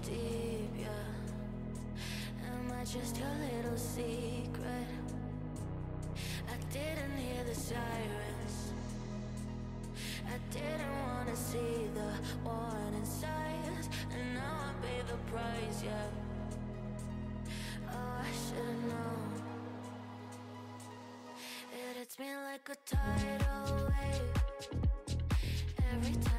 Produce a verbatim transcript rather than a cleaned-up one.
deep, yeah. Am I just your little secret? I didn't hear the sirens, I didn't wanna see the warning signs, and now I pay the price, yeah. Oh, I should've known. It hits me like a tidal wave every time